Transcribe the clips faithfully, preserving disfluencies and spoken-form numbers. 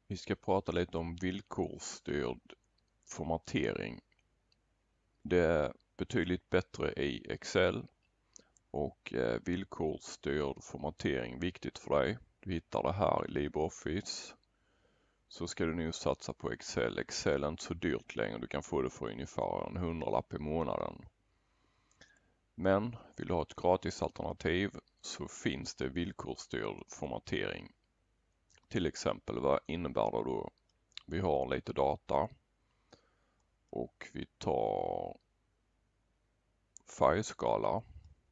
Vi ska prata lite om villkorsstyrd formatering. Det är betydligt bättre i Excel och eh, villkorsstyrd formatering viktigt för dig. Du hittar det här i LibreOffice. Så ska du nu satsa på Excel. Excel är inte så dyrt längre. Du kan få det för ungefär en hundralapp i månaden. Men vill du ha ett gratis alternativ så finns det villkorsstyrd formatering. Till exempel, vad innebär det då? Vi har lite data och vi tar färgskala.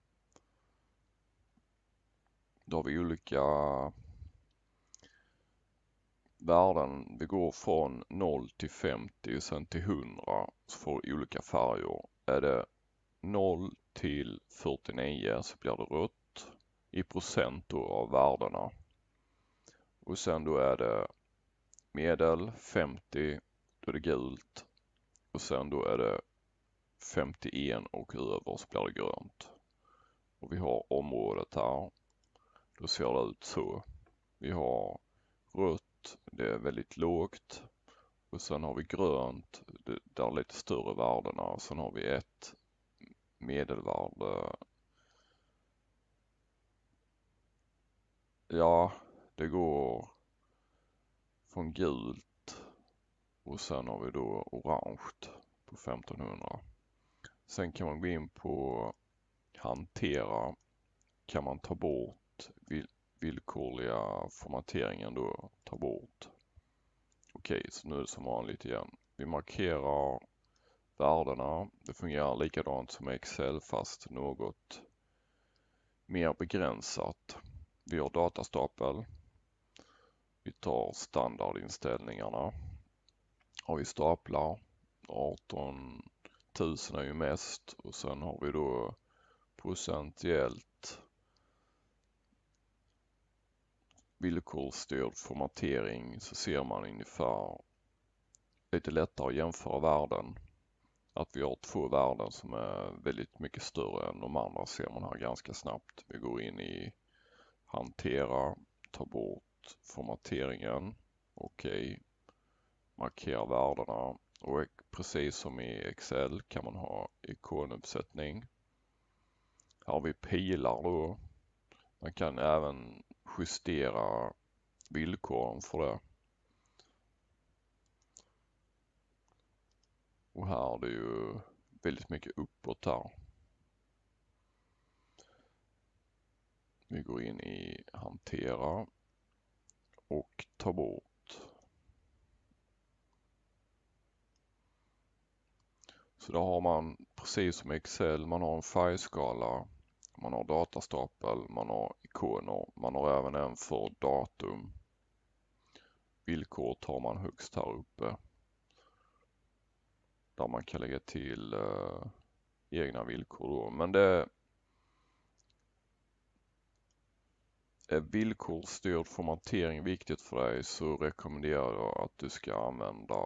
Då har vi olika värden. Vi går från noll till femtio och sen till hundra så får vi olika färger. Är det noll till fyrtionio så blir det rött i procent då av värdena. Och sen då är det medel femtio, då är det gult. Och sen då är det femtioen och över så blir det grönt. Och vi har området här. Då ser det ut så. Vi har rött, det är väldigt lågt. Och sen har vi grönt, det, där är lite större värdena. Och sen har vi ett medelvärde. Ja, det går från gult och sen har vi då orange på femtonhundra. Sen kan man gå in på hantera, kan man ta bort villkorliga formateringen då, ta bort. Okej, så nu är det som vanligt igen. Vi markerar värdena. Det fungerar likadant som Excel fast något mer begränsat. Vi har datastapel. Vi tar standardinställningarna. Och vi staplar. arton tusen är ju mest och sen har vi då procentuellt villkorsstyrd formatering, så ser man ungefär lite lättare att jämföra värden. Att vi har två värden som är väldigt mycket större än de andra ser man här ganska snabbt. Vi går in i hantera, tar bort formateringen, okej, markera värdena och precis som i Excel kan man ha ikonuppsättning. Här har vi pilar då. Man kan även justera villkoren för det. Och här är det ju väldigt mycket uppåt här. Vi går in i hantera och tar bort. Så då har man precis som Excel, man har en färgskala, man har datastapel, man har ikoner, man har även en för datum. Villkor tar man högst här uppe. Där man kan lägga till eh, egna villkor då. Men det är villkorsstyrd formatering viktigt för dig så rekommenderar jag att du ska använda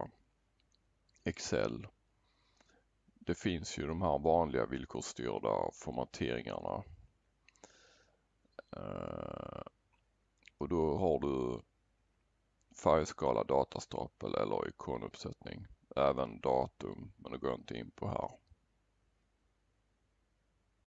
Excel. Det finns ju de här vanliga villkorsstyrda formateringarna. Eh, och då har du färgskala, datastapel eller ikonuppsättning. Även datum, men det går jag inte in på här.